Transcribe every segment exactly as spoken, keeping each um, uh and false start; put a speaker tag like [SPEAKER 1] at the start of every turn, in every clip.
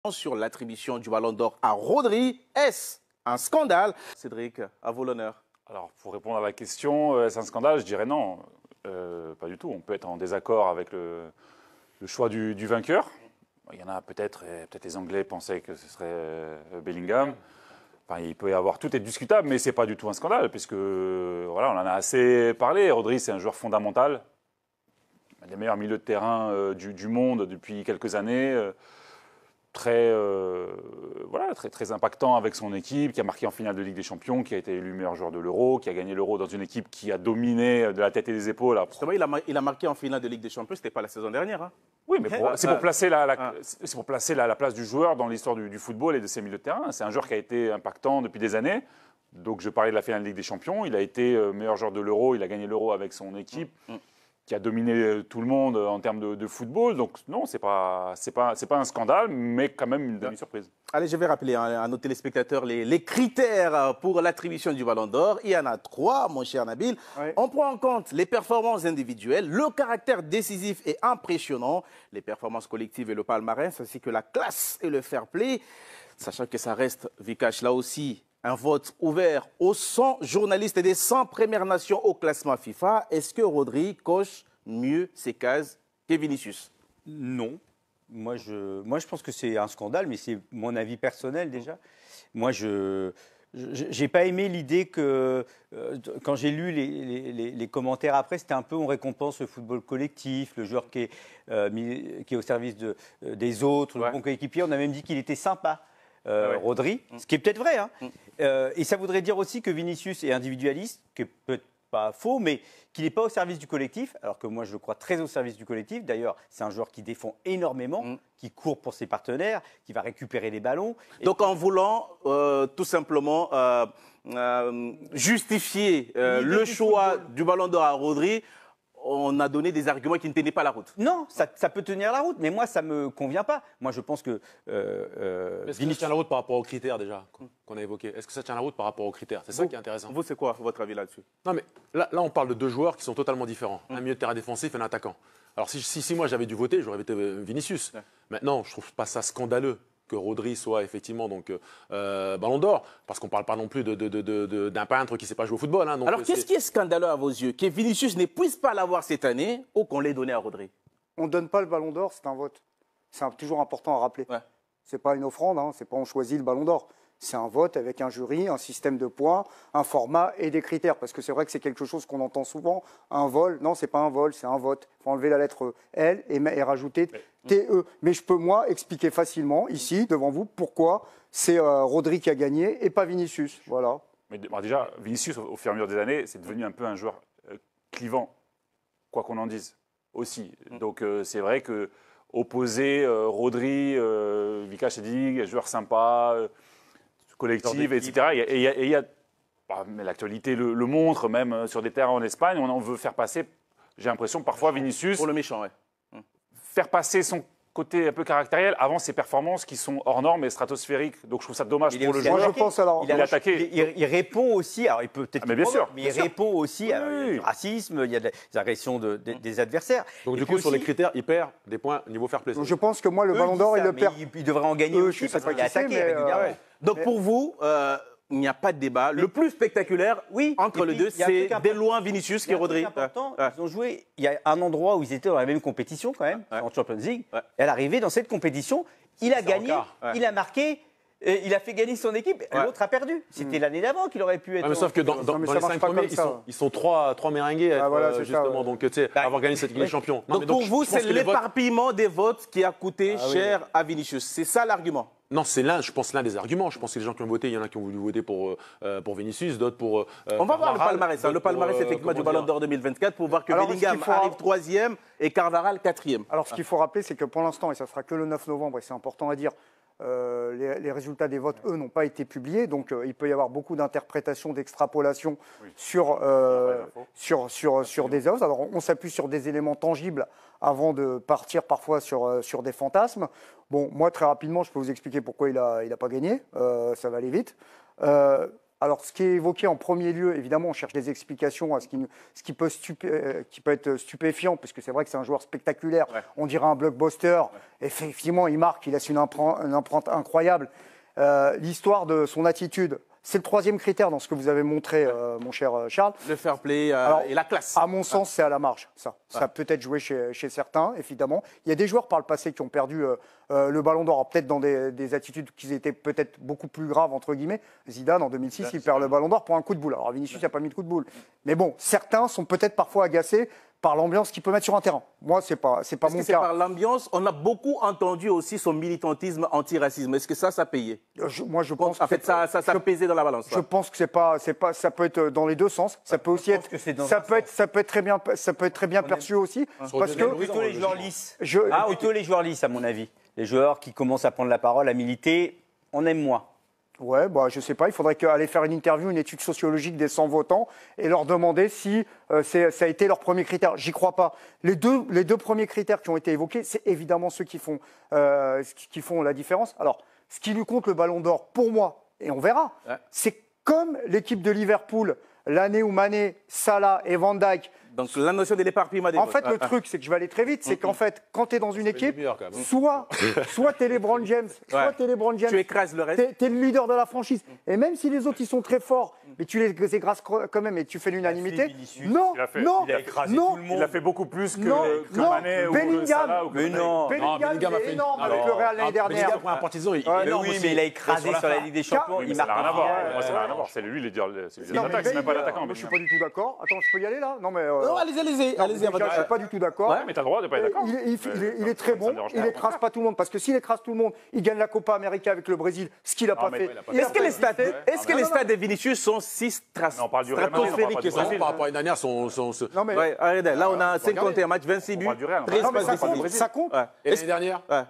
[SPEAKER 1] Sur l'attribution du Ballon d'Or à Rodri. Est-ce un scandale? Cédric, à vous l'honneur.
[SPEAKER 2] Alors, pour répondre à la question, est-ce un scandale? Je dirais non, euh, pas du tout. On peut être en désaccord avec le, le choix du, du vainqueur. Il y en a peut-être, peut-être les Anglais pensaient que ce serait Bellingham. Enfin, il peut y avoir, tout est discutable, mais ce n'est pas du tout un scandale, puisque voilà, on en a assez parlé. Rodri, c'est un joueur fondamental, un des meilleurs milieux de terrain euh, du, du monde depuis quelques années. Euh, Très, euh, voilà, très, très impactant avec son équipe, qui a marqué en finale de Ligue des Champions, qui a été élu meilleur joueur de l'Euro, qui a gagné l'Euro dans une équipe qui a dominé de la tête et des épaules.
[SPEAKER 1] Justement, il a, il a marqué en finale de Ligue des Champions, ce n'était pas la saison dernière. Hein.
[SPEAKER 2] Oui, mais c'est pour placer, la, la, ah. pour placer la, la place du joueur dans l'histoire du, du football et de ses milieux de terrain. C'est un joueur qui a été impactant depuis des années. Donc je parlais de la finale de Ligue des Champions, il a été meilleur joueur de l'Euro, il a gagné l'Euro avec son équipe. Mmh. qui a dominé tout le monde en termes de, de football. Donc non, ce n'est pas, c'est pas, c'est pas un scandale, mais quand même une demi-surprise.
[SPEAKER 1] Allez, je vais rappeler à, à nos téléspectateurs les, les critères pour l'attribution du Ballon d'Or. Il y en a trois, mon cher Nabil. Oui. On prend en compte les performances individuelles, le caractère décisif et impressionnant, les performances collectives et le palmarès, ainsi que la classe et le fair play. Sachant que ça reste, Vikash, là aussi, un vote ouvert aux cent journalistes des cent Premières Nations au classement FIFA. Est-ce que Rodri coche mieux ses cases que Vinicius?
[SPEAKER 3] Non. Moi je, moi, je pense que c'est un scandale, mais c'est mon avis personnel déjà. Moi, je n'ai pas aimé l'idée que, euh, quand j'ai lu les, les, les commentaires après, c'était un peu on récompense le football collectif, le joueur qui est, euh, mis, qui est au service de, euh, des autres, ouais. le bon coéquipier. On a même dit qu'il était sympa. Euh, ah ouais. Rodri, mmh. ce qui est peut-être vrai. Hein. Mmh. Euh, et ça voudrait dire aussi que Vinicius est individualiste, qui est peut-être pas faux, mais qu'il n'est pas au service du collectif, alors que moi je le crois très au service du collectif. D'ailleurs, c'est un joueur qui défend énormément, mmh. qui court pour ses partenaires, qui va récupérer les ballons.
[SPEAKER 1] Donc puis, en voulant euh, tout simplement euh, euh, justifier euh, le choix football. du Ballon d'Or à Rodri, on a donné des arguments qui ne tenaient pas la route.
[SPEAKER 3] Non, ça, ça peut tenir la route, mais moi, ça ne me convient pas. Moi, je pense que... Euh,
[SPEAKER 4] euh, Est-ce que ça tient la route par rapport aux critères, déjà, qu'on a évoqués? Est-ce que ça tient la route par rapport aux critères? C'est ça qui est intéressant.
[SPEAKER 1] Vous, c'est quoi votre avis là-dessus?
[SPEAKER 4] Non, mais là, là, on parle de deux joueurs qui sont totalement différents. Hum. Un milieu de terrain défensif et un attaquant. Alors, si, si, si moi, j'avais dû voter, j'aurais voté Vinicius. Ouais. Maintenant, je ne trouve pas ça scandaleux que Rodri soit effectivement donc, euh, Ballon d'Or, parce qu'on ne parle pas non plus de, de, de, de, d'un peintre qui ne sait pas jouer au football. Hein, donc
[SPEAKER 1] alors qu'est-ce qui est scandaleux à vos yeux? Que Vinicius ne puisse pas l'avoir cette année ou qu'on l'ait donné à Rodri?
[SPEAKER 5] On ne donne pas le Ballon d'Or, c'est un vote. C'est toujours important à rappeler. Ouais. Ce n'est pas une offrande, hein, c'est pas on choisit le Ballon d'Or. C'est un vote avec un jury, un système de points, un format et des critères. Parce que c'est vrai que c'est quelque chose qu'on entend souvent. Un vol, non, ce n'est pas un vol, c'est un vote. Il faut enlever la lettre L et, et rajouter T E. Mais je peux, moi, expliquer facilement, ici, devant vous, pourquoi c'est euh, Rodri qui a gagné et pas Vinicius. Voilà.
[SPEAKER 2] Mais bon, déjà, Vinicius, au, au fur et à mesure des années, c'est devenu un peu un joueur euh, clivant, quoi qu'on en dise, aussi. Mm. Donc, euh, c'est vrai que opposer euh, Rodri, euh, Vikash a dit, joueur sympa... Euh, collective, et cetera. Et il y a, et y a bah, mais l'actualité le, le montre, même sur des terrains en Espagne, on en veut faire passer, j'ai l'impression, parfois Vinicius...
[SPEAKER 1] Pour le méchant, ouais.
[SPEAKER 2] Faire passer son côté un peu caractériel avant ses performances qui sont hors normes et stratosphériques. Donc je trouve ça dommage
[SPEAKER 3] il
[SPEAKER 2] pour le
[SPEAKER 3] joueur.
[SPEAKER 2] Moi,
[SPEAKER 5] je pense alors.
[SPEAKER 3] Il, a, attaqué. Il, il, il répond aussi, alors il peut peut-être...
[SPEAKER 2] Ah, mais bien sûr.
[SPEAKER 3] Mais il
[SPEAKER 2] sûr.
[SPEAKER 3] répond aussi
[SPEAKER 2] oui,
[SPEAKER 3] à
[SPEAKER 2] oui.
[SPEAKER 3] du racisme, il y a des agressions de, de, des adversaires.
[SPEAKER 4] Donc et du coup, aussi, sur les critères, il perd des points niveau fair play.
[SPEAKER 5] Je pense que moi, le Ballon d'Or, il le perd.
[SPEAKER 3] Il, il devrait en gagner
[SPEAKER 5] euh,
[SPEAKER 3] aussi parce qu'il a attaqué
[SPEAKER 5] mais,
[SPEAKER 3] régulièrement.
[SPEAKER 5] Euh, ouais.
[SPEAKER 1] Donc mais... pour vous... Euh, il n'y a pas de débat. Mais le plus spectaculaire oui, entre les deux, c'est dès loin Vinicius qui est Rodri.
[SPEAKER 3] Important, ouais. Ils ont joué. Il y a un endroit où ils étaient dans la même compétition quand même, ouais. en Champions League. Ouais. Et à l'arrivée dans cette compétition, il a gagné, ouais. il a marqué. Et il a fait gagner son équipe, ouais. l'autre a perdu. C'était mmh. l'année d'avant qu'il aurait pu être.
[SPEAKER 4] Ouais, mais sauf que dans, dans, non, dans les cinq premiers, ils sont, ils sont trois, trois meringués à ah, voilà, euh, justement. Ça, ouais. Donc, tu sais, bah, avoir gagné cette Ligue des Champions.
[SPEAKER 1] Donc, pour vous, c'est l'éparpillement des votes qui a coûté ah, cher oui. à Vinicius. C'est ça l'argument?
[SPEAKER 4] Non, c'est l'un, je pense, l'un des arguments. Je pense que les gens qui ont voté, il y en a qui ont voulu voter pour, euh, pour Vinicius, d'autres pour. Euh,
[SPEAKER 1] On va voir le palmarès. Hein, le palmarès, euh, effectivement, du Ballon d'Or deux mille vingt-quatre pour voir que Alors, Bellingham arrive troisième et Carvajal quatrième.
[SPEAKER 5] Alors, ce qu'il faut rappeler, c'est que pour l'instant, et ça sera que le neuf novembre, et c'est important à dire, Euh, les, les résultats des votes, eux, n'ont pas été publiés. Donc, euh, il peut y avoir beaucoup d'interprétations, d'extrapolations oui. sur, euh, sur, sur, sur des œuvres. Alors, on s'appuie sur des éléments tangibles avant de partir parfois sur, euh, sur des fantasmes. Bon, moi, très rapidement, je peux vous expliquer pourquoi il n'a il a pas gagné. Euh, ça va aller vite. Euh, Alors, ce qui est évoqué en premier lieu, évidemment, on cherche des explications à ce qui, ce qui, peut, stupé, euh, qui peut être stupéfiant, parce que c'est vrai que c'est un joueur spectaculaire. Ouais. On dirait un blockbuster. Ouais. Effectivement, il marque, il laisse une empreinte, une empreinte incroyable. Euh, L'histoire de son attitude, c'est le troisième critère dans ce que vous avez montré, euh, mon cher Charles.
[SPEAKER 1] Le fair play euh,
[SPEAKER 5] Alors,
[SPEAKER 1] et la classe.
[SPEAKER 5] À mon sens, c'est à la marge, ça. Ça peut être joué chez, chez certains, évidemment. Il y a des joueurs par le passé qui ont perdu euh, euh, le ballon d'or, peut-être dans des, des attitudes qui étaient peut-être beaucoup plus graves, entre guillemets. Zidane, en deux mille six, il perd le ballon d'or pour un coup de boule. Alors Vinicius n'a pas mis de coup de boule. Mais bon, certains sont peut-être parfois agacés par l'ambiance qu'il peut mettre sur un terrain. Moi, c'est pas, c'est pas
[SPEAKER 1] Est-ce
[SPEAKER 5] mon
[SPEAKER 1] que c'est
[SPEAKER 5] cas.
[SPEAKER 1] par l'ambiance? On a beaucoup entendu aussi son militantisme anti-racisme. Est-ce que ça, ça payait?
[SPEAKER 5] Je, moi, je pense.
[SPEAKER 1] En fait, ça, ça, ça
[SPEAKER 5] je,
[SPEAKER 1] peut peser dans la balance.
[SPEAKER 5] Je pense que c'est pas, c'est pas, ça peut être dans les deux sens. Ça peut aussi être, ça peut être, ça peut être très bien, ça peut être très bien perçu aussi, parce que
[SPEAKER 3] plutôt les joueurs lisses.
[SPEAKER 5] Je,
[SPEAKER 3] ah, plutôt les joueurs lisses, à mon avis. Les joueurs qui commencent à prendre la parole, à militer, on aime moins.
[SPEAKER 5] Ouais, bah, je sais pas, il faudrait aller faire une interview, une étude sociologique des cent votants et leur demander si euh, ça a été leur premier critère. J'y crois pas. Les deux, les deux premiers critères qui ont été évoqués, c'est évidemment ceux qui font, euh, qui font la différence. Alors, ce qui lui compte le ballon d'or, pour moi, et on verra, ouais. c'est comme l'équipe de Liverpool, l'année où Mané, Salah et Van Dijk.
[SPEAKER 1] Donc la notion de l'éparpillement des
[SPEAKER 5] En
[SPEAKER 1] votes.
[SPEAKER 5] fait,
[SPEAKER 1] ah,
[SPEAKER 5] le
[SPEAKER 1] ah.
[SPEAKER 5] truc, c'est que je vais aller très vite, c'est qu'en fait, quand tu es dans une équipe,
[SPEAKER 4] meilleur, quand même.
[SPEAKER 5] soit, soit tu es LeBron James, soit
[SPEAKER 1] Ouais.
[SPEAKER 5] tu es LeBron James,
[SPEAKER 1] Tu écrases le reste.
[SPEAKER 5] tu es, le leader de la franchise. Et même si les autres, ils sont très forts, mais tu les écrases quand même et tu fais l'unanimité, non,
[SPEAKER 2] Il a fait-
[SPEAKER 5] non,
[SPEAKER 3] il a écrasé
[SPEAKER 5] non,
[SPEAKER 3] tout le monde.
[SPEAKER 2] Il a fait beaucoup plus que,
[SPEAKER 5] Non,
[SPEAKER 2] que
[SPEAKER 5] non,
[SPEAKER 2] Mané ou
[SPEAKER 5] Bellingham.
[SPEAKER 2] que Salah ou que
[SPEAKER 3] Mais
[SPEAKER 2] Mané.
[SPEAKER 3] non.
[SPEAKER 5] Bellingham,
[SPEAKER 4] Bellingham
[SPEAKER 5] il
[SPEAKER 4] a
[SPEAKER 5] est
[SPEAKER 4] fait une-
[SPEAKER 5] énorme
[SPEAKER 4] Alors,
[SPEAKER 5] avec le Real l'année
[SPEAKER 4] ah,
[SPEAKER 5] dernière.
[SPEAKER 4] Bellingham, pour un partisan, il,
[SPEAKER 5] Ouais,
[SPEAKER 4] il est
[SPEAKER 3] Mais
[SPEAKER 4] énorme
[SPEAKER 3] oui,
[SPEAKER 4] aussi.
[SPEAKER 3] mais il a
[SPEAKER 4] Et
[SPEAKER 3] écrasé
[SPEAKER 4] sur la
[SPEAKER 3] sur la
[SPEAKER 4] fin,
[SPEAKER 3] Ligue des Champions.
[SPEAKER 5] Oui,
[SPEAKER 3] il
[SPEAKER 2] Ça n'a
[SPEAKER 3] marque
[SPEAKER 2] rien à voir.
[SPEAKER 3] rien.
[SPEAKER 2] Moi, ça n'a rien à voir. C'est lui le leader, c'est lui
[SPEAKER 5] Non,
[SPEAKER 2] l'attaque,
[SPEAKER 5] mais
[SPEAKER 2] c'est même pas
[SPEAKER 5] Bellingham,
[SPEAKER 2] l'attaquant.
[SPEAKER 5] moi, je suis
[SPEAKER 2] Bellingham.
[SPEAKER 5] pas du tout d'accord. Attends, je peux y aller là? Non, mais. euh,
[SPEAKER 1] Non, allez-y, allez-y.
[SPEAKER 5] non,
[SPEAKER 1] allez-y,
[SPEAKER 5] déjà,
[SPEAKER 1] à votre-
[SPEAKER 5] je suis pas du tout d'accord.
[SPEAKER 2] Ouais, mais t'as le droit de pas être d'accord.
[SPEAKER 5] Il, est- il- il est, il est très
[SPEAKER 2] Ça
[SPEAKER 5] bon,
[SPEAKER 2] dérange
[SPEAKER 5] il
[SPEAKER 2] pas.
[SPEAKER 5] écrase pas tout le monde, parce que s'il écrase tout le monde, il gagne la Copa América avec le Brésil, ce qu'il n'a
[SPEAKER 2] Non,
[SPEAKER 5] pas
[SPEAKER 2] mais
[SPEAKER 5] fait.
[SPEAKER 2] il a pas
[SPEAKER 5] Il a
[SPEAKER 1] Est-ce que
[SPEAKER 5] pas
[SPEAKER 1] les stades,
[SPEAKER 5] existé.
[SPEAKER 1] est-ce que
[SPEAKER 5] Non,
[SPEAKER 1] les
[SPEAKER 5] non,
[SPEAKER 1] stades de Vinicius sont si stras-
[SPEAKER 2] Non, on parle du Real Madrid, on parle
[SPEAKER 1] stratosphériques
[SPEAKER 2] pas
[SPEAKER 1] que
[SPEAKER 2] du
[SPEAKER 1] ça?
[SPEAKER 2] Brésil.
[SPEAKER 4] Par rapport à l'année dernière, son, son, son-
[SPEAKER 5] Non, mais,
[SPEAKER 1] Ouais, arrêtez. Là, on a
[SPEAKER 4] faut regarder.
[SPEAKER 1] cinquante et un matchs, vingt-six
[SPEAKER 2] On
[SPEAKER 1] buts,
[SPEAKER 2] parle du Real, on
[SPEAKER 1] treize
[SPEAKER 5] non, mais
[SPEAKER 1] passes
[SPEAKER 5] ça
[SPEAKER 1] décisives.
[SPEAKER 5] compte, ça compte.
[SPEAKER 1] Ouais.
[SPEAKER 4] Et l'année dernière
[SPEAKER 1] Ouais.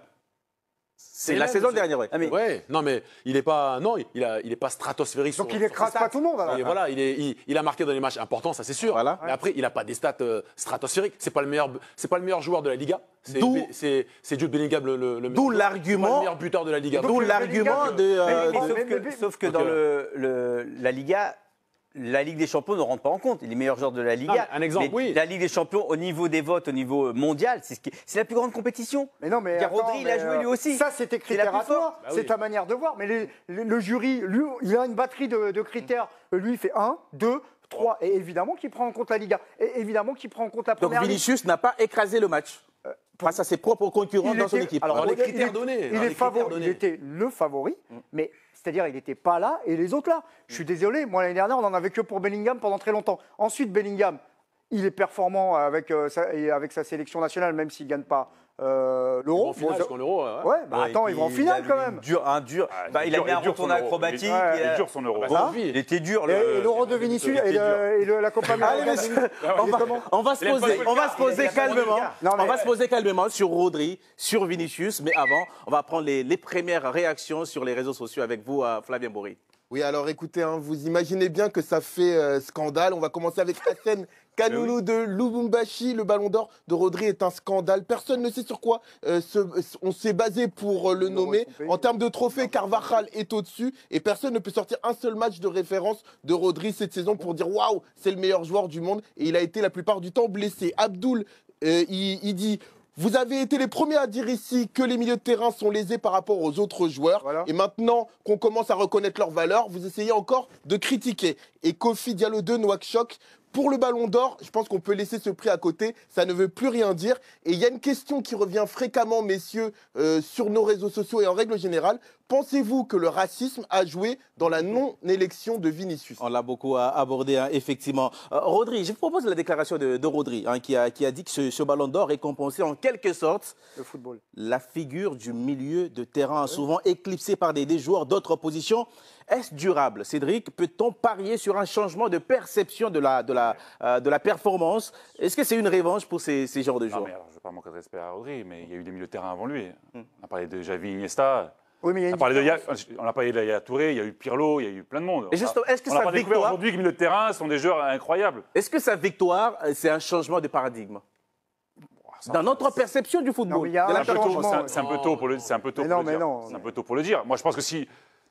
[SPEAKER 1] C'est la
[SPEAKER 4] même,
[SPEAKER 1] saison
[SPEAKER 4] c'est-
[SPEAKER 1] dernière, ouais.
[SPEAKER 3] Ah, mais-
[SPEAKER 4] Ouais, non, mais il n'est pas, non, il a, il est pas stratosphérique.
[SPEAKER 5] Donc
[SPEAKER 4] sur-
[SPEAKER 5] il
[SPEAKER 4] sur
[SPEAKER 5] écrase
[SPEAKER 4] ses
[SPEAKER 5] pas
[SPEAKER 4] stats.
[SPEAKER 5] tout le monde, alors.
[SPEAKER 4] Et voilà, il, est, il, il a marqué dans les matchs importants, ça c'est sûr.
[SPEAKER 1] Voilà.
[SPEAKER 4] Mais après, il n'a pas des stats euh, stratosphériques. C'est pas le meilleur, c'est pas le meilleur joueur de la Liga. C'est
[SPEAKER 1] D'où-
[SPEAKER 4] c'est c'est Jude Bellingham le, le, le
[SPEAKER 1] D'où
[SPEAKER 4] meilleur-
[SPEAKER 1] l'argument-
[SPEAKER 4] c'est pas le meilleur buteur de la Liga.
[SPEAKER 1] D'où
[SPEAKER 5] Donc,
[SPEAKER 1] l'argument
[SPEAKER 5] Bellingham,
[SPEAKER 1] de. euh,
[SPEAKER 5] mais-
[SPEAKER 1] de-
[SPEAKER 3] Sauf
[SPEAKER 5] mais-
[SPEAKER 3] que,
[SPEAKER 5] mais-
[SPEAKER 3] sauf que
[SPEAKER 4] Ok.
[SPEAKER 3] dans le, le- la Liga, la Ligue des Champions ne rentre pas en compte. Les meilleurs joueurs de la Liga.
[SPEAKER 4] Non, mais un exemple,
[SPEAKER 3] Mais
[SPEAKER 4] oui.
[SPEAKER 3] La Ligue des Champions, au niveau des votes, au niveau mondial, c'est ce qui- c'est la plus grande compétition.
[SPEAKER 5] Mais non, mais
[SPEAKER 3] Il y a
[SPEAKER 5] attends,
[SPEAKER 3] Rodri, il a
[SPEAKER 5] mais,
[SPEAKER 3] joué lui
[SPEAKER 5] euh,
[SPEAKER 3] aussi.
[SPEAKER 5] Ça, c'est tes
[SPEAKER 3] C'est la
[SPEAKER 5] critères
[SPEAKER 3] plus
[SPEAKER 5] à toi.
[SPEAKER 3] forte.
[SPEAKER 4] Bah
[SPEAKER 5] c'est
[SPEAKER 4] oui.
[SPEAKER 5] ta manière de voir. Mais les- les- le jury, lui, il a une batterie de, de critères. Lui, il fait un, deux, trois. Et évidemment qu'il prend en compte la Liga. Et évidemment qu'il prend en compte la
[SPEAKER 1] Donc
[SPEAKER 5] première ligue.
[SPEAKER 1] Vinicius n'a pas écrasé le match face à ses propres concurrents
[SPEAKER 5] Il
[SPEAKER 1] dans son
[SPEAKER 5] était-
[SPEAKER 1] équipe.
[SPEAKER 5] alors,
[SPEAKER 4] Dans les
[SPEAKER 5] il est-
[SPEAKER 4] critères
[SPEAKER 5] il est-
[SPEAKER 4] donnés,
[SPEAKER 5] Il,
[SPEAKER 4] dans
[SPEAKER 5] est
[SPEAKER 4] les critères
[SPEAKER 5] favori-
[SPEAKER 4] donnés.
[SPEAKER 5] il était le favori, mais c'est-à-dire il n'était pas là et les autres là. Je suis désolé, moi l'année dernière on n'en avait que pour Bellingham pendant très longtemps. Ensuite Bellingham, il est performant avec, euh, sa, et avec sa sélection nationale, même s'il ne gagne pas euh, l'euro.
[SPEAKER 4] En finale,
[SPEAKER 5] Bon,
[SPEAKER 4] jusqu'en Euro. ouais.
[SPEAKER 5] ouais, bah
[SPEAKER 3] Ouais,
[SPEAKER 5] attends,
[SPEAKER 3] et
[SPEAKER 5] ils vont en
[SPEAKER 3] puis,
[SPEAKER 5] finale
[SPEAKER 3] il a
[SPEAKER 5] quand
[SPEAKER 3] eu
[SPEAKER 5] même.
[SPEAKER 3] Dur, un dur.
[SPEAKER 2] Ah,
[SPEAKER 3] Bah, il a
[SPEAKER 2] dur-
[SPEAKER 3] mis un
[SPEAKER 2] il dure son
[SPEAKER 3] retourné
[SPEAKER 2] euro.
[SPEAKER 3] acrobatique.
[SPEAKER 2] Il-
[SPEAKER 5] Ouais.
[SPEAKER 3] il a-
[SPEAKER 2] Il dure son euro.
[SPEAKER 4] Bah,
[SPEAKER 5] Hein
[SPEAKER 4] c'est envie.
[SPEAKER 3] Il était dur.
[SPEAKER 5] Et,
[SPEAKER 3] le-
[SPEAKER 5] et l'euro de Vinicius
[SPEAKER 3] il
[SPEAKER 5] et,
[SPEAKER 3] était dur.
[SPEAKER 5] le- et le- la Copa
[SPEAKER 1] Allez,
[SPEAKER 5] América.
[SPEAKER 1] messieurs,
[SPEAKER 5] Il
[SPEAKER 1] on
[SPEAKER 5] est
[SPEAKER 1] va,
[SPEAKER 5] comment
[SPEAKER 1] on va se
[SPEAKER 3] Il aime pas
[SPEAKER 1] poser,
[SPEAKER 3] jouer
[SPEAKER 1] on
[SPEAKER 3] le
[SPEAKER 1] va
[SPEAKER 3] quart,
[SPEAKER 1] se poser
[SPEAKER 3] il aime pas jouer le
[SPEAKER 1] calmement.
[SPEAKER 3] quart.
[SPEAKER 5] Non, mais-
[SPEAKER 1] On va se poser calmement sur Rodri, sur Vinicius, mais avant, on va prendre les, les premières réactions sur les réseaux sociaux avec vous, euh, Flavien Bory.
[SPEAKER 6] Oui, alors écoutez, hein, vous imaginez bien que ça fait euh, scandale. On va commencer avec Hassan Kanoulou de Lubumbashi. Le ballon d'or de Rodri est un scandale. Personne ne sait sur quoi euh, se- on s'est basé pour euh, le nommer. En termes de trophées, Carvajal est au-dessus et personne ne peut sortir un seul match de référence de Rodri cette saison pour dire waouh, c'est le meilleur joueur du monde. Et il a été la plupart du temps blessé. Abdoul, euh, il, il dit. Vous avez été les premiers à dire ici que les milieux de terrain sont lésés par rapport aux autres joueurs.
[SPEAKER 5] Voilà.
[SPEAKER 6] Et maintenant qu'on commence à reconnaître leur valeur, vous essayez encore de critiquer. Et Kofi Diallo deux, Nouakchott, pour le Ballon d'Or, je pense qu'on peut laisser ce prix à côté. Ça ne veut plus rien dire. Et il y a une question qui revient fréquemment, messieurs, euh, sur nos réseaux sociaux et en règle générale. Pensez-vous que le racisme a joué dans la non-élection de Vinicius?
[SPEAKER 1] On l'a beaucoup euh, abordé, hein, effectivement. Euh, Rodri, je vous propose la déclaration de, de Rodri, hein, qui, a, qui a dit que ce, ce ballon d'or récompensait en quelque sorte
[SPEAKER 5] Le football.
[SPEAKER 1] la figure du milieu de terrain, souvent éclipsé par des, des joueurs d'autres positions. Est-ce durable, Cédric? Peut-on parier sur un changement de perception de la, de la, euh, de la performance? Est-ce que c'est une revanche pour ces, ces genres de
[SPEAKER 2] Non,
[SPEAKER 1] joueurs?
[SPEAKER 2] mais alors, je ne veux pas manquer de respect à Rodri, mais il y a eu des milieux de terrain avant lui. On a parlé de Xavi, Iniesta.
[SPEAKER 5] Oui, mais il y a
[SPEAKER 2] On
[SPEAKER 5] une
[SPEAKER 2] a parlé de Ya-
[SPEAKER 5] différence.
[SPEAKER 2] on a parlé de Yaya Touré, il y a eu Pirlo, il y a eu plein de monde.
[SPEAKER 1] Et justement, est-ce que
[SPEAKER 2] on n'a
[SPEAKER 1] sa
[SPEAKER 2] pas découvert
[SPEAKER 1] victoire-
[SPEAKER 2] aujourd'hui que les milieux de terrain sont des joueurs incroyables.
[SPEAKER 1] Est-ce que sa victoire, euh, c'est un changement de paradigme?
[SPEAKER 2] Ça,
[SPEAKER 1] Dans notre perception du football.
[SPEAKER 5] Non, mais il y a
[SPEAKER 1] de la
[SPEAKER 5] un
[SPEAKER 2] C'est un peu tôt,
[SPEAKER 5] changement,
[SPEAKER 2] c'est un-
[SPEAKER 5] ouais.
[SPEAKER 2] c'est un peu tôt pour le, c'est un peu tôt
[SPEAKER 5] Mais
[SPEAKER 2] pour
[SPEAKER 5] non,
[SPEAKER 2] le
[SPEAKER 5] mais
[SPEAKER 2] dire.
[SPEAKER 5] non.
[SPEAKER 2] C'est un peu tôt pour le dire. Moi, je pense que si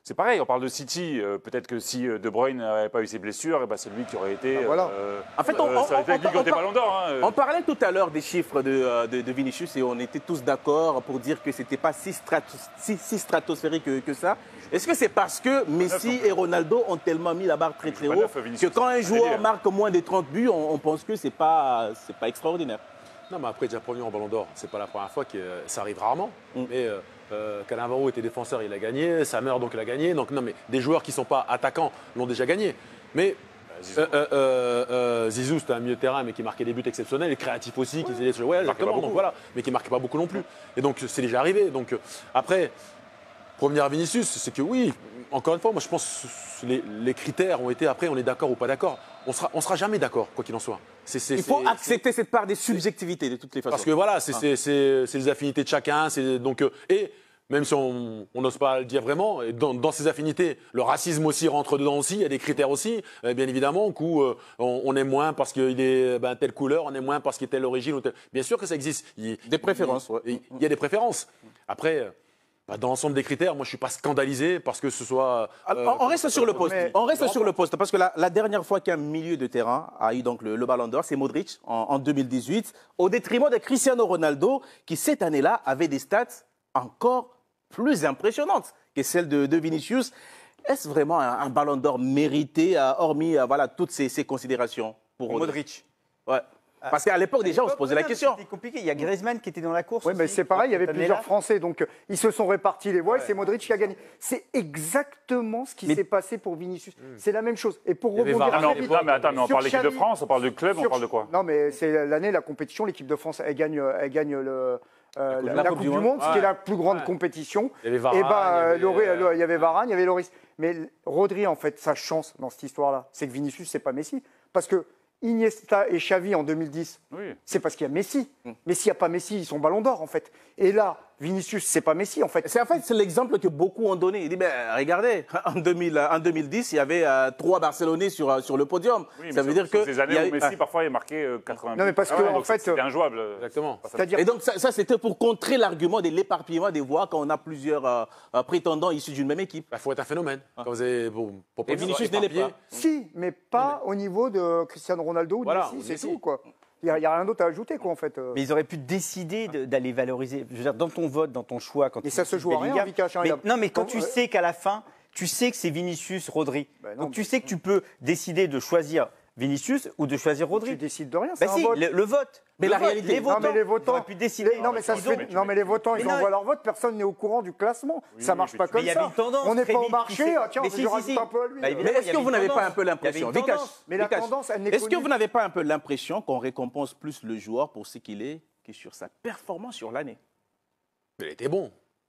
[SPEAKER 2] C'est pareil, on parle de City. euh, Peut-être que si euh, De Bruyne n'avait pas eu ses blessures, eh ben, c'est lui qui aurait été.
[SPEAKER 5] Ah, voilà.
[SPEAKER 2] euh,
[SPEAKER 1] En fait, on-
[SPEAKER 2] euh, ça aurait été
[SPEAKER 1] on-
[SPEAKER 2] lui qui
[SPEAKER 1] on-
[SPEAKER 2] aurait été
[SPEAKER 1] on-
[SPEAKER 2] Ballon d'Or. hein.
[SPEAKER 1] On parlait tout à l'heure des chiffres de, euh, de, de Vinicius et on était tous d'accord pour dire que ce n'était pas si, stratos- si, si stratosphérique que, que ça. Est-ce que c'est parce que Messi et Ronaldo ont tellement mis la barre très très
[SPEAKER 2] pas
[SPEAKER 1] haut
[SPEAKER 2] neuf,
[SPEAKER 1] que
[SPEAKER 2] Vinicius.
[SPEAKER 1] quand un
[SPEAKER 2] C'est
[SPEAKER 1] joueur
[SPEAKER 2] délire.
[SPEAKER 1] marque moins de trente buts, on, on pense que ce n'est pas, c'est pas extraordinaire?
[SPEAKER 4] Non, mais après, déjà premier en Ballon d'Or, c'est pas la première fois que euh, ça arrive rarement.
[SPEAKER 1] Mm.
[SPEAKER 4] Mais euh, euh, Cannavaro était défenseur, il a gagné. Sammer, donc, il a gagné. Donc, non, mais des joueurs qui ne sont pas attaquants l'ont déjà gagné. Mais
[SPEAKER 2] Zizou.
[SPEAKER 4] euh, euh, euh, euh, Zizou, c'était un milieu de terrain, mais qui marquait des buts exceptionnels. Et créatif aussi, qui faisait des choses. Ouais,
[SPEAKER 2] marquait pas
[SPEAKER 4] exactement. Donc,
[SPEAKER 2] beaucoup.
[SPEAKER 4] voilà. Mais qui ne marquait pas beaucoup non plus. Et donc, c'est déjà arrivé. Donc, euh, après, pour revenir à Vinicius, c'est que oui, encore une fois, moi, je pense que les, les critères ont été après, on est d'accord ou pas d'accord. On ne sera, on sera jamais d'accord, quoi qu'il en soit. C'est- c'est-
[SPEAKER 1] Il faut
[SPEAKER 4] c'est-
[SPEAKER 1] accepter cette part des subjectivités de toutes les façons.
[SPEAKER 4] parce que voilà,
[SPEAKER 1] Ah.
[SPEAKER 4] c'est c'est- c'est- c'est les affinités de chacun. c'est- Donc, euh, et même si on on n'ose pas le dire vraiment, et dans, dans ces affinités, le racisme aussi rentre dedans aussi. Il y a des critères aussi, euh, bien évidemment, où euh, on, on aime moins parce qu'il est ben, telle couleur, on aime moins parce qu'il est telle origine. Ou telle... Bien sûr que ça existe. Il,
[SPEAKER 1] Des préférences,
[SPEAKER 4] il,
[SPEAKER 1] ouais.
[SPEAKER 4] il- il y a des préférences. Après, euh, bah, dans l'ensemble des critères, moi, je ne suis pas scandalisé parce que ce soit.
[SPEAKER 1] Ah,
[SPEAKER 4] euh,
[SPEAKER 1] on reste sur le poste.
[SPEAKER 5] mais-
[SPEAKER 1] On reste sur le poste parce que la, la dernière fois qu'un milieu de terrain a eu donc le, le Ballon d'Or, c'est Modric en, en deux mille dix-huit, au détriment de Cristiano Ronaldo, qui cette année-là avait des stats encore plus impressionnantes que celles de, de Vinicius. Est-ce vraiment un, un Ballon d'Or mérité, euh, hormis euh, voilà toutes ces, ces considérations pour
[SPEAKER 3] Pour
[SPEAKER 1] Modric?
[SPEAKER 3] Modric.
[SPEAKER 1] Ouais. Parce qu'à l'époque déjà on se posait la question.
[SPEAKER 3] C'était compliqué. Il y a Griezmann qui était dans la course.
[SPEAKER 5] Oui, mais
[SPEAKER 3] aussi,
[SPEAKER 5] c'est pareil, il y avait
[SPEAKER 3] cette
[SPEAKER 5] plusieurs
[SPEAKER 3] année-là.
[SPEAKER 5] Français, donc euh, ils se sont répartis les voix et c'est Modric qui a gagné. C'est exactement ce qui
[SPEAKER 3] Mais-
[SPEAKER 5] s'est passé pour Vinicius. C'est la même chose. Et pour
[SPEAKER 4] Il y avait
[SPEAKER 5] rebondir
[SPEAKER 4] Varane
[SPEAKER 2] Ah
[SPEAKER 4] à
[SPEAKER 2] non,
[SPEAKER 5] très
[SPEAKER 2] mais,
[SPEAKER 5] vite-
[SPEAKER 2] non, mais attends, mais on
[SPEAKER 5] sur
[SPEAKER 2] parle de l'équipe de
[SPEAKER 5] Xavi-
[SPEAKER 2] France, on parle de club, on
[SPEAKER 5] sur-
[SPEAKER 2] parle de quoi?
[SPEAKER 5] Non, mais c'est l'année, la compétition, l'équipe de France, elle gagne, elle gagne le, euh,
[SPEAKER 1] Coupe-
[SPEAKER 5] la,
[SPEAKER 1] la
[SPEAKER 5] la
[SPEAKER 1] Coupe
[SPEAKER 5] Coupe
[SPEAKER 1] du
[SPEAKER 5] du
[SPEAKER 1] Monde.
[SPEAKER 5] Monde, ce qui
[SPEAKER 4] Ouais.
[SPEAKER 5] est la plus grande
[SPEAKER 4] Ouais.
[SPEAKER 5] compétition.
[SPEAKER 4] Il y avait Varane,
[SPEAKER 5] Et bah,
[SPEAKER 4] il y avait,
[SPEAKER 5] Loré-
[SPEAKER 4] euh,
[SPEAKER 5] il y avait Varane, il y avait Loris. Mais Rodri, en fait, sa chance dans cette histoire-là, c'est que Vinicius, c'est pas Messi. Parce que Iniesta et Xavi en deux mille dix,
[SPEAKER 2] Oui.
[SPEAKER 5] c'est parce qu'il y a Messi.
[SPEAKER 1] Mm.
[SPEAKER 5] Mais s'il n'y a pas Messi, ils sont Ballon d'Or, en fait. Et là, Vinicius, c'est pas Messi, en fait.
[SPEAKER 1] C'est en fait c'est l'exemple que beaucoup ont donné. Il dit ben regardez, en, deux mille, en deux mille dix, il y avait euh, trois Barcelonais sur, euh, sur le podium.
[SPEAKER 2] Oui, mais
[SPEAKER 1] Ça veut
[SPEAKER 2] sur-
[SPEAKER 1] dire
[SPEAKER 2] sur
[SPEAKER 1] que
[SPEAKER 2] ces années
[SPEAKER 1] il y a
[SPEAKER 2] où
[SPEAKER 1] eu-
[SPEAKER 2] Messi,
[SPEAKER 1] ah.
[SPEAKER 2] parfois, il marquait euh, quatre-vingts
[SPEAKER 5] Non, mais parce
[SPEAKER 2] buts.
[SPEAKER 5] que,
[SPEAKER 2] Ah ouais,
[SPEAKER 5] en
[SPEAKER 2] donc
[SPEAKER 5] fait,
[SPEAKER 2] c'était injouable.
[SPEAKER 4] Exactement.
[SPEAKER 5] C'est-à-dire,
[SPEAKER 1] Et donc ça, ça, c'était pour contrer l'argument de l'éparpillement des voix quand on a plusieurs euh, euh, prétendants issus d'une même équipe.
[SPEAKER 4] Il faut être un phénomène. Quand vous avez, pour, pour
[SPEAKER 1] Et Vinicius ne l'est pas.
[SPEAKER 5] si, mais pas au niveau de Cristiano Ronaldo ou de
[SPEAKER 4] Voilà,
[SPEAKER 5] Messi,
[SPEAKER 4] ou
[SPEAKER 5] c'est
[SPEAKER 4] Messi.
[SPEAKER 5] tout, quoi. Il n'y a, il y a rien d'autre à ajouter, quoi, en fait. euh.
[SPEAKER 3] Mais ils auraient pu décider de- d'aller valoriser. Je veux dire, dans ton vote, dans ton choix, quand
[SPEAKER 5] Mais
[SPEAKER 3] tu
[SPEAKER 5] ça se
[SPEAKER 3] dis
[SPEAKER 5] joue à rien,
[SPEAKER 3] Bellingham,
[SPEAKER 5] Vikash, hein,
[SPEAKER 3] mais-
[SPEAKER 5] il y a-
[SPEAKER 3] non, mais quand
[SPEAKER 5] Quand-
[SPEAKER 3] tu
[SPEAKER 5] ouais.
[SPEAKER 3] sais qu'à la fin, tu sais que c'est Vinicius, Rodri.
[SPEAKER 5] Ben non,
[SPEAKER 3] Donc tu
[SPEAKER 5] mais-
[SPEAKER 3] sais que tu peux décider de choisir Vinicius ou de choisir
[SPEAKER 5] Tu
[SPEAKER 3] Rodri.
[SPEAKER 5] décides de rien, c'est
[SPEAKER 3] Bah
[SPEAKER 5] un
[SPEAKER 3] si,
[SPEAKER 5] vote.
[SPEAKER 3] le, le vote.
[SPEAKER 1] Mais
[SPEAKER 3] Le
[SPEAKER 1] la
[SPEAKER 3] vote,
[SPEAKER 1] réalité-
[SPEAKER 3] les
[SPEAKER 5] Non,
[SPEAKER 3] votants,
[SPEAKER 5] mais les votants,
[SPEAKER 3] ils auraient pu décider.
[SPEAKER 5] les- non, mais ça se
[SPEAKER 2] mais
[SPEAKER 5] fait.
[SPEAKER 2] tu
[SPEAKER 5] Non,
[SPEAKER 2] mets-
[SPEAKER 5] mais les votants,
[SPEAKER 3] Mais
[SPEAKER 5] ils
[SPEAKER 3] non,
[SPEAKER 5] envoient
[SPEAKER 3] mais-
[SPEAKER 5] leur vote, personne n'est au courant du classement.
[SPEAKER 2] Oui,
[SPEAKER 5] ça
[SPEAKER 2] oui,
[SPEAKER 5] marche
[SPEAKER 2] mais
[SPEAKER 5] pas
[SPEAKER 2] tu-
[SPEAKER 5] comme
[SPEAKER 3] Mais il y
[SPEAKER 5] ça.
[SPEAKER 3] avait une tendance.
[SPEAKER 5] On n'est
[SPEAKER 3] très
[SPEAKER 5] pas au
[SPEAKER 3] vite,
[SPEAKER 5] marché.
[SPEAKER 3] qui s'est-
[SPEAKER 5] Ah, tiens,
[SPEAKER 3] mais
[SPEAKER 5] je
[SPEAKER 3] si, si,
[SPEAKER 5] rajoute
[SPEAKER 3] si.
[SPEAKER 5] un peu à lui.
[SPEAKER 3] Bah,
[SPEAKER 1] Mais
[SPEAKER 3] évidemment, il
[SPEAKER 1] est-ce
[SPEAKER 3] y
[SPEAKER 1] que
[SPEAKER 3] avait
[SPEAKER 1] vous
[SPEAKER 3] une
[SPEAKER 1] n'avez pas
[SPEAKER 3] tendance.
[SPEAKER 1] un peu l'impression,
[SPEAKER 3] Il y avait une
[SPEAKER 1] Vikash,
[SPEAKER 3] tendance.
[SPEAKER 5] Mais la
[SPEAKER 1] Vikash,
[SPEAKER 5] tendance, elle n'est
[SPEAKER 1] est-ce que
[SPEAKER 5] connue.
[SPEAKER 1] vous n'avez pas un peu l'impression qu'on récompense plus le joueur pour ce qu'il est que sur sa performance sur l'année?
[SPEAKER 4] Mais il était bon.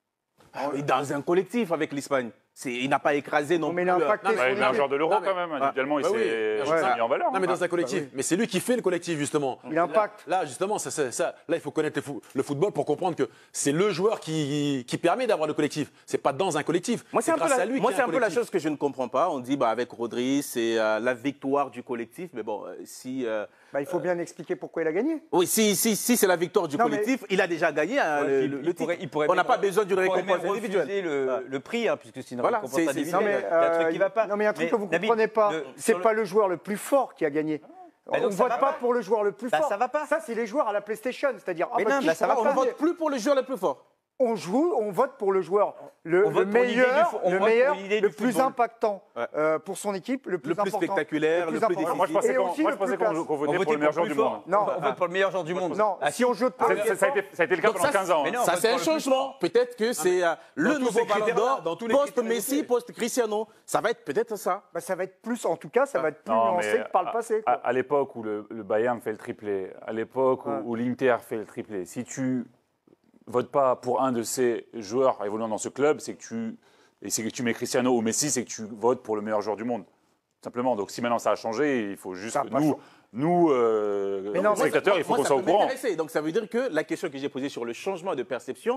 [SPEAKER 1] Ah oui, dans un collectif avec l'Espagne. C'est- Il n'a pas écrasé non
[SPEAKER 5] Non, mais
[SPEAKER 1] plus.
[SPEAKER 5] il a
[SPEAKER 1] euh,
[SPEAKER 5] impacté
[SPEAKER 4] non,
[SPEAKER 2] Ouais,
[SPEAKER 5] son
[SPEAKER 2] il est meilleur
[SPEAKER 5] équipe.
[SPEAKER 2] joueur de l'Euro
[SPEAKER 4] Non, mais-
[SPEAKER 2] quand même. Individuellement, il
[SPEAKER 4] Bah
[SPEAKER 2] s'est
[SPEAKER 4] oui,
[SPEAKER 2] il
[SPEAKER 4] ouais.
[SPEAKER 2] s'est mis en valeur.
[SPEAKER 4] Non, mais
[SPEAKER 2] hein.
[SPEAKER 4] dans un collectif.
[SPEAKER 5] Bah oui.
[SPEAKER 4] Mais c'est lui qui fait le collectif, justement.
[SPEAKER 5] Il impacte.
[SPEAKER 4] Là, là, justement, ça, ça- ça- là, il faut connaître le, fo- le football pour comprendre que c'est le joueur qui, qui permet d'avoir le collectif. C'est pas dans un collectif.
[SPEAKER 1] Moi, c'est un, peu
[SPEAKER 4] grâce
[SPEAKER 1] la,
[SPEAKER 4] à lui
[SPEAKER 1] moi,
[SPEAKER 4] qu'il y
[SPEAKER 1] c'est
[SPEAKER 4] a
[SPEAKER 1] un peu la
[SPEAKER 4] collectif.
[SPEAKER 1] chose que je ne comprends pas. On dit bah, avec Rodri, c'est euh, la victoire du collectif. Mais bon, euh, si, euh,
[SPEAKER 5] Bah, il faut bien expliquer pourquoi il a gagné.
[SPEAKER 1] oui, si, si, si c'est la victoire du
[SPEAKER 5] Non, mais-
[SPEAKER 1] collectif, il a déjà gagné hein,
[SPEAKER 3] Ouais,
[SPEAKER 1] le,
[SPEAKER 3] puis
[SPEAKER 1] le-
[SPEAKER 3] il
[SPEAKER 1] le
[SPEAKER 3] pourrait-
[SPEAKER 1] titre.
[SPEAKER 3] il pourrait
[SPEAKER 1] On n'a
[SPEAKER 3] même-
[SPEAKER 1] pas besoin d'une
[SPEAKER 3] il pourrait
[SPEAKER 1] récompense
[SPEAKER 3] même
[SPEAKER 1] individuelle.
[SPEAKER 3] refuser le,
[SPEAKER 1] Ouais.
[SPEAKER 3] le prix, hein, puisque c'est une
[SPEAKER 1] Voilà,
[SPEAKER 3] récompense
[SPEAKER 1] c'est- c'est-
[SPEAKER 3] individuelle.
[SPEAKER 5] Non, mais,
[SPEAKER 3] Il y a un truc
[SPEAKER 5] euh,
[SPEAKER 3] qui va pas.
[SPEAKER 5] Non, mais il y a un truc
[SPEAKER 3] Mais
[SPEAKER 5] que vous ne
[SPEAKER 3] Nabil,
[SPEAKER 5] comprenez pas.
[SPEAKER 3] le-
[SPEAKER 5] C'est
[SPEAKER 3] sur le-
[SPEAKER 5] pas le joueur le plus fort qui a gagné.
[SPEAKER 3] Bah,
[SPEAKER 5] On
[SPEAKER 3] donc
[SPEAKER 5] ne
[SPEAKER 3] ça
[SPEAKER 5] vote
[SPEAKER 3] va
[SPEAKER 5] pas
[SPEAKER 3] pas.
[SPEAKER 5] pour le joueur le plus
[SPEAKER 3] Bah,
[SPEAKER 5] fort.
[SPEAKER 3] ça va pas.
[SPEAKER 5] Ça, c'est les joueurs à la PlayStation. C'est-à-dire, ah,
[SPEAKER 3] Mais
[SPEAKER 5] bah,
[SPEAKER 3] non,
[SPEAKER 5] qui
[SPEAKER 3] là, ça va
[SPEAKER 5] va
[SPEAKER 1] on
[SPEAKER 3] pas.
[SPEAKER 1] ne vote plus pour le joueur le plus fort.
[SPEAKER 5] On joue, on vote pour le joueur le,
[SPEAKER 3] On vote
[SPEAKER 5] le
[SPEAKER 3] pour l'idée
[SPEAKER 5] meilleur,
[SPEAKER 3] du fo- on
[SPEAKER 5] le,
[SPEAKER 3] vote
[SPEAKER 5] meilleur,
[SPEAKER 3] pour l'idée
[SPEAKER 5] le
[SPEAKER 3] du
[SPEAKER 5] plus
[SPEAKER 3] football.
[SPEAKER 5] impactant
[SPEAKER 1] Ouais.
[SPEAKER 5] euh, pour son équipe, le plus,
[SPEAKER 1] Le plus
[SPEAKER 5] important,
[SPEAKER 1] spectaculaire, le plus
[SPEAKER 5] important.
[SPEAKER 1] décisif.
[SPEAKER 2] Moi, je pensais
[SPEAKER 5] Et
[SPEAKER 2] qu'on
[SPEAKER 5] aussi
[SPEAKER 2] moi,
[SPEAKER 5] le
[SPEAKER 2] je pensais
[SPEAKER 5] plus
[SPEAKER 2] qu'on
[SPEAKER 5] classe.
[SPEAKER 2] qu'on
[SPEAKER 3] On
[SPEAKER 2] votait
[SPEAKER 3] votait
[SPEAKER 2] pour le meilleur
[SPEAKER 3] pour
[SPEAKER 2] joueur
[SPEAKER 3] le
[SPEAKER 2] du
[SPEAKER 3] plus
[SPEAKER 2] monde.
[SPEAKER 3] fort.
[SPEAKER 5] Non,
[SPEAKER 3] On vote pour le meilleur joueur du monde.
[SPEAKER 5] Non,
[SPEAKER 3] Ah,
[SPEAKER 5] si on joue
[SPEAKER 2] Ça,
[SPEAKER 5] pour
[SPEAKER 2] ça- ça a été, ça a été le cas
[SPEAKER 1] Donc
[SPEAKER 2] pendant
[SPEAKER 1] ça,
[SPEAKER 2] quinze ans.
[SPEAKER 3] mais
[SPEAKER 2] hein.
[SPEAKER 3] non, on
[SPEAKER 1] Ça,
[SPEAKER 3] vote
[SPEAKER 1] c'est un
[SPEAKER 3] pour le plus
[SPEAKER 1] changement. Peut-être que c'est euh, le
[SPEAKER 4] tous
[SPEAKER 1] nouveau
[SPEAKER 4] ces
[SPEAKER 1] Ballon
[SPEAKER 4] critères-là,
[SPEAKER 1] d'Or,
[SPEAKER 4] dans tous les critères
[SPEAKER 1] post-Messi,
[SPEAKER 4] évoqués.
[SPEAKER 1] post-Cristiano. Ça va être peut-être ça.
[SPEAKER 5] bah, ça va être plus, en tout cas, ça va être plus
[SPEAKER 2] Non,
[SPEAKER 5] nuancé
[SPEAKER 2] mais
[SPEAKER 5] que par le
[SPEAKER 2] à-
[SPEAKER 5] passé.
[SPEAKER 2] À,
[SPEAKER 5] quoi.
[SPEAKER 2] à l'époque où le, le Bayern fait le triplé, à l'époque où,
[SPEAKER 5] Ouais.
[SPEAKER 2] où l'Inter fait le triplé, si tu votes pas pour un de ces joueurs évoluant dans ce club, c'est que tu et c'est que tu mets Cristiano ou Messi, c'est que tu votes pour le meilleur joueur du monde. Simplement. Donc si maintenant ça a changé, il faut juste
[SPEAKER 5] Ça a
[SPEAKER 2] que
[SPEAKER 5] pas
[SPEAKER 2] nous,
[SPEAKER 5] changé.
[SPEAKER 2] nous euh,
[SPEAKER 5] Mais non,
[SPEAKER 2] spectateurs,
[SPEAKER 1] Moi,
[SPEAKER 2] il faut
[SPEAKER 1] moi,
[SPEAKER 2] qu'on
[SPEAKER 1] ça
[SPEAKER 2] soit au
[SPEAKER 1] peut
[SPEAKER 2] courant.
[SPEAKER 1] m'intéresser. Donc ça veut dire que la question que j'ai posée sur le changement de perception,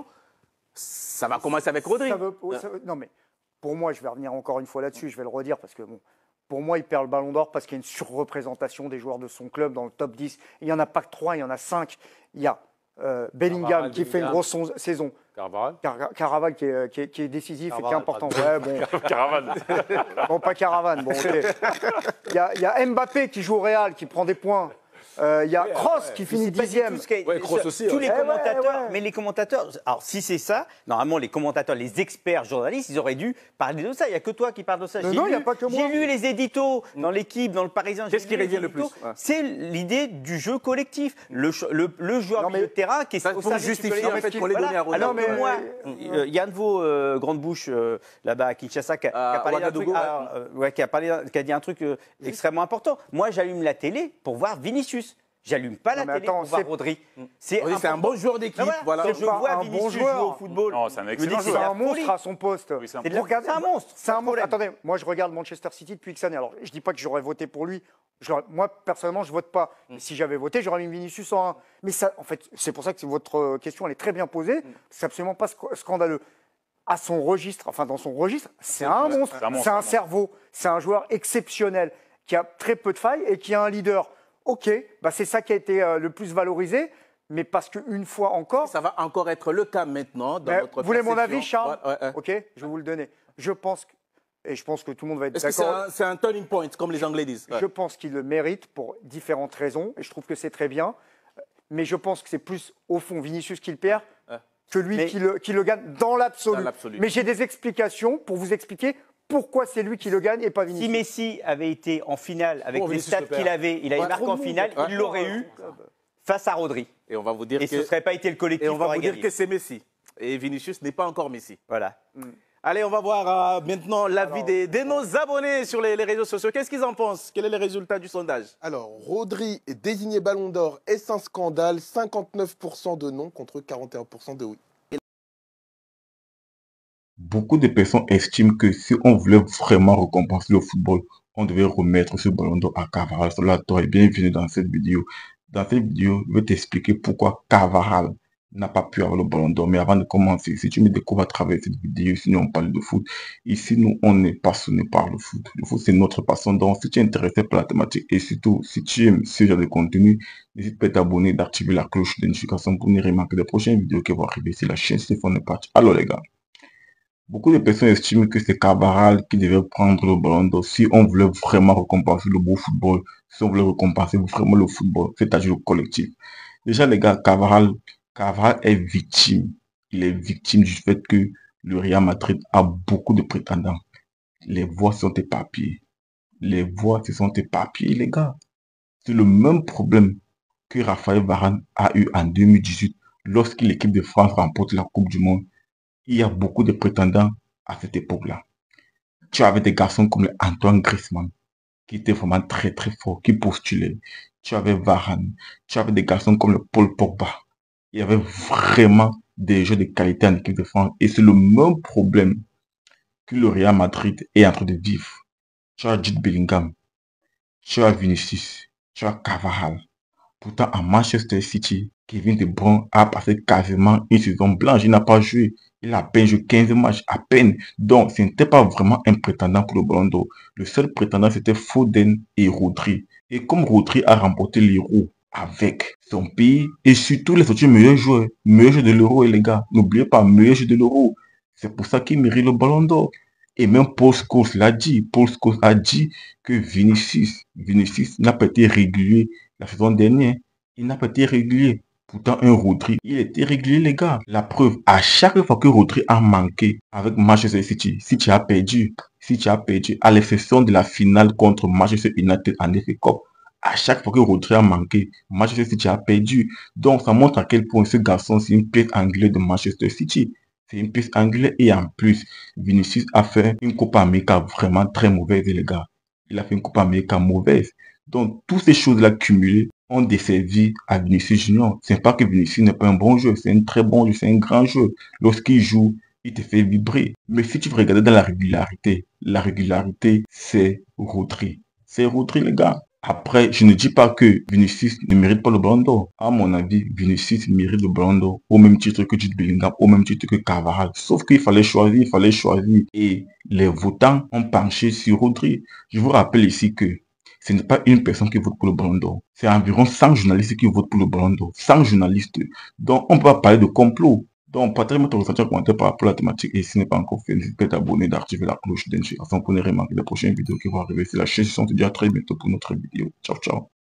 [SPEAKER 1] ça va commencer avec Rodri.
[SPEAKER 5] Ça veut- ça veut- non, mais pour moi, je vais revenir encore une fois là-dessus, je vais le redire, parce que bon, pour moi, il perd le ballon d'or parce qu'il y a une surreprésentation des joueurs de son club dans le top dix. Il n'y en a pas que trois, il y en a cinq. Il y a euh, Bellingham
[SPEAKER 4] Varane,
[SPEAKER 5] qui fait une
[SPEAKER 4] Bellingham.
[SPEAKER 5] grosse son- saison.
[SPEAKER 4] Carvajal.
[SPEAKER 5] Car Caraval qui est, qui est, qui est décisif
[SPEAKER 3] Caravan,
[SPEAKER 5] et qui est important. Ouais, bon.
[SPEAKER 2] Caravane.
[SPEAKER 5] Bon, pas Caravane. Bon, ok. Il y, a, il y a Mbappé qui joue au Real, qui prend des points. Euh, Il y a
[SPEAKER 3] Ouais,
[SPEAKER 5] Kroos
[SPEAKER 3] ouais.
[SPEAKER 5] qui finit
[SPEAKER 3] C'est pas du
[SPEAKER 5] dixième.
[SPEAKER 3] tout ce qui a-
[SPEAKER 4] Ouais, Kroos aussi,
[SPEAKER 3] Tous
[SPEAKER 4] ouais.
[SPEAKER 3] les
[SPEAKER 5] Eh ouais,
[SPEAKER 3] commentateurs,
[SPEAKER 5] ouais.
[SPEAKER 3] mais les commentateurs, alors si c'est ça, normalement les commentateurs, les experts journalistes, ils auraient dû parler de ça. Il n'y a que toi qui parles de ça.
[SPEAKER 5] Non,
[SPEAKER 3] J'ai
[SPEAKER 5] non, il y a
[SPEAKER 3] lu-
[SPEAKER 5] pas que moi.
[SPEAKER 3] J'ai lu les éditos dans l'équipe, dans le Parisien.
[SPEAKER 1] Qu'est-ce
[SPEAKER 3] j'ai
[SPEAKER 1] qui
[SPEAKER 3] lu les
[SPEAKER 1] revient le
[SPEAKER 3] éditos.
[SPEAKER 1] plus? Ouais.
[SPEAKER 3] C'est l'idée du jeu collectif. Le, ch- le, le joueur
[SPEAKER 5] Non, mais-
[SPEAKER 3] milieu de terrain qui est
[SPEAKER 1] Ça,
[SPEAKER 3] au
[SPEAKER 1] pour
[SPEAKER 3] service du
[SPEAKER 1] justifier,
[SPEAKER 3] collectif.
[SPEAKER 1] en fait, qu'on les
[SPEAKER 3] Voilà.
[SPEAKER 1] donnait à Ronaldo.
[SPEAKER 3] Alors
[SPEAKER 5] Non,
[SPEAKER 3] que
[SPEAKER 5] mais-
[SPEAKER 3] moi,
[SPEAKER 5] euh,
[SPEAKER 3] euh, il y a un de vos euh, grandes bouches euh, là-bas à Kinshasa qui a, qui a
[SPEAKER 1] À
[SPEAKER 3] parlé d'un truc,
[SPEAKER 1] Ouagadougou,
[SPEAKER 3] ah, euh, ouais, qui a parlé, qui a dit un truc euh, extrêmement important. Moi, j'allume la télé pour voir Vinicius. J'allume pas
[SPEAKER 5] Non,
[SPEAKER 3] la
[SPEAKER 5] mais
[SPEAKER 3] télé
[SPEAKER 5] attends,
[SPEAKER 3] pour voir
[SPEAKER 5] c'est-
[SPEAKER 3] Rodri. C'est
[SPEAKER 1] Rodri, c'est un
[SPEAKER 3] important.
[SPEAKER 1] bon joueur d'équipe.
[SPEAKER 3] Ah, voilà.
[SPEAKER 1] Voilà.
[SPEAKER 3] Quand
[SPEAKER 5] C'est
[SPEAKER 3] je
[SPEAKER 5] pas
[SPEAKER 3] vois
[SPEAKER 5] un bon
[SPEAKER 3] Vinicius
[SPEAKER 5] joueur.
[SPEAKER 3] jouer au football.
[SPEAKER 2] Non, c'est un
[SPEAKER 3] je me dis
[SPEAKER 2] excellent
[SPEAKER 3] que
[SPEAKER 5] C'est
[SPEAKER 2] joueur.
[SPEAKER 3] la
[SPEAKER 5] un monstre
[SPEAKER 3] folie.
[SPEAKER 5] à son poste.
[SPEAKER 2] Oui, c'est un
[SPEAKER 3] C'est de la-
[SPEAKER 5] Regardez-
[SPEAKER 3] c'est un monstre.
[SPEAKER 5] C'est un
[SPEAKER 3] pas de
[SPEAKER 5] monstre.
[SPEAKER 3] problème.
[SPEAKER 5] Attendez, moi je regarde Manchester City depuis X années. Alors je dis pas que j'aurais voté pour lui. Je l'aurais- moi personnellement je vote pas. Mais si j'avais voté, j'aurais mis Vinicius en un. Mais ça, en fait, c'est pour ça que votre euh, question elle est très bien posée. C'est absolument pas sc- scandaleux. À son registre, enfin dans son registre, c'est un monstre.
[SPEAKER 2] c'est un monstre,
[SPEAKER 5] C'est
[SPEAKER 2] un
[SPEAKER 5] un
[SPEAKER 2] monstre.
[SPEAKER 5] cerveau. C'est un joueur exceptionnel qui a très peu de failles et qui a un leader. Ok, bah c'est ça qui a été euh, le plus valorisé. Mais parce qu'une fois encore,
[SPEAKER 1] Ça va encore être le cas maintenant dans
[SPEAKER 5] mais
[SPEAKER 1] notre
[SPEAKER 5] vous voulez mon
[SPEAKER 1] perception.
[SPEAKER 5] avis, Charles?
[SPEAKER 1] Ouais, ouais, ouais.
[SPEAKER 5] Ok, je vais vous le donner. Je pense que, et je pense que tout le monde va être
[SPEAKER 1] Est-ce que c'est
[SPEAKER 5] d'accord.
[SPEAKER 1] un, c'est un turning point, comme les Anglais disent? Ouais.
[SPEAKER 5] Je pense qu'il le mérite pour différentes raisons, et je trouve que c'est très bien. Mais je pense que c'est plus, au fond, Vinicius qui le perd
[SPEAKER 1] Ouais.
[SPEAKER 5] que lui
[SPEAKER 3] Mais-
[SPEAKER 5] qui, le, qui le gagne dans l'absolu.
[SPEAKER 1] Dans l'absolu.
[SPEAKER 5] Mais j'ai des explications pour vous expliquer pourquoi c'est lui qui le gagne et pas
[SPEAKER 3] Si
[SPEAKER 5] Vinicius.
[SPEAKER 3] Messi avait été en finale avec
[SPEAKER 4] Bon,
[SPEAKER 3] les
[SPEAKER 4] Vinicius
[SPEAKER 3] stats
[SPEAKER 4] le perd.
[SPEAKER 3] qu'il avait, il avait
[SPEAKER 1] Ouais,
[SPEAKER 3] marqué
[SPEAKER 1] trop
[SPEAKER 3] en
[SPEAKER 1] de monde.
[SPEAKER 3] finale,
[SPEAKER 1] Ouais.
[SPEAKER 3] il l'aurait eu face à Rodri.
[SPEAKER 1] Et on va vous dire
[SPEAKER 3] Et
[SPEAKER 1] que,
[SPEAKER 3] ce ne serait pas été le collectif
[SPEAKER 1] et on
[SPEAKER 3] qui
[SPEAKER 1] va
[SPEAKER 3] aurait
[SPEAKER 1] vous dire
[SPEAKER 3] gagné.
[SPEAKER 1] que c'est Messi. Et Vinicius n'est pas encore Messi.
[SPEAKER 3] Voilà.
[SPEAKER 1] Allez, on va voir euh, maintenant l'avis
[SPEAKER 5] Alors,
[SPEAKER 1] des, de nos abonnés sur les, les réseaux sociaux. Qu'est-ce qu'ils en pensent? Quel est le résultat du sondage?
[SPEAKER 6] Alors, Rodri est désigné Ballon d'Or. Est-ce un scandale? cinquante-neuf pour cent de non contre quarante et un pour cent de oui.
[SPEAKER 7] Beaucoup de personnes estiment que si on voulait vraiment récompenser le football, on devait remettre ce ballon d'or à Carvajal. Cela, toi et bienvenue dans cette vidéo. Dans cette vidéo, je vais t'expliquer pourquoi Carvajal n'a pas pu avoir le ballon d'or. Mais avant de commencer, si tu me découvres à travers cette vidéo, sinon on parle de foot. Ici, nous, on est passionné par le foot. Le foot, c'est notre passion. Donc, si tu es intéressé par la thématique et surtout, si tu aimes ce genre de contenu, n'hésite pas à t'abonner, d'activer la cloche de notification pour ne rien manquer des prochaines vidéos qui vont arriver sur la chaîne. C'est fun parti. Alors, les gars. Beaucoup de personnes estiment que c'est Carvajal qui devait prendre le ballon d'or si on voulait vraiment récompenser le beau football, si on voulait récompenser vraiment le football, c'est-à-dire le collectif. Déjà, les gars, Carvajal, Carvajal est victime. Il est victime du fait que le Real Madrid a beaucoup de prétendants. Les voix sont éparpillées. Les voix se sont éparpillées, les gars. C'est le même problème que Raphaël Varane a eu en deux mille dix-huit lorsque l'équipe de France remporte la Coupe du Monde. Il y a beaucoup de prétendants à cette époque-là. Tu avais des garçons comme Antoine Griezmann, qui étaient vraiment très très forts, qui postulaient. Tu avais Varane. Tu avais des garçons comme le Paul Pogba. Il y avait vraiment des jeux de qualité en équipe de France. Et c'est le même problème que le Real Madrid est en train de vivre. Tu as Jude Bellingham. Tu as Vinicius. Tu as Carvajal. Pourtant, à Manchester City, Kevin De Bruyne a passé quasiment une saison blanche. Il n'a pas joué. Il a à peine joué quinze matchs, à peine. Donc, ce n'était pas vraiment un prétendant pour le Ballon d'Or. Le seul prétendant, c'était Foden et Rodri. Et comme Rodri a remporté l'Euro avec son pays, et surtout les autres meilleurs joueurs, meilleurs joueurs de l'Euro, les gars, n'oubliez pas, meilleurs joueurs de l'Euro. C'est pour ça qu'il mérite le Ballon d'Or. Et même Paul Scholes l'a dit. Paul Scholes a dit que Vinicius, Vinicius n'a pas été régulier la saison dernière. Il n'a pas été régulier. Pourtant, un Rodri, il était régulier, les gars. La preuve, à chaque fois que Rodri a manqué avec Manchester City, si tu as perdu, si tu as perdu, à l'exception de la finale contre Manchester United en F A Cup, à chaque fois que Rodri a manqué, Manchester City a perdu. Donc, ça montre à quel point ce garçon, c'est une pièce angulaire de Manchester City. C'est une pièce angulaire. Et en plus, Vinicius a fait une Copa América vraiment très mauvaise, les gars. Il a fait une Copa América mauvaise. Donc, toutes ces choses-là cumulées ont desservi à Vinicius Junior. C'est pas que Vinicius n'est pas un bon joueur, c'est un très bon joueur, c'est un grand joueur. Lorsqu'il joue, il te fait vibrer. Mais si tu veux regarder dans la régularité, la régularité, c'est Rodri. C'est Rodri, les gars. Après, je ne dis pas que Vinicius ne mérite pas le Ballon d'Or. À mon avis, Vinicius mérite le Ballon d'Or au même titre que Jude Bellingham, au même titre que Carvajal. Sauf qu'il fallait choisir, il fallait choisir. Et les votants ont penché sur Rodri. Je vous rappelle ici que ce n'est pas une personne qui vote pour le Ballon d'Or. C'est environ cent journalistes qui votent pour le Ballon d'Or. cent journalistes. Donc, on ne peut pas parler de complot. Donc, partagez-moi ton ressenti en commentaire par rapport à la thématique. Et si ce n'est pas encore fait, n'hésitez pas à t'abonner, d'activer la cloche de notification pour ne rien manquer des prochaines vidéos qui vont arriver sur la chaîne. On se dit à très bientôt pour notre vidéo. Ciao, ciao.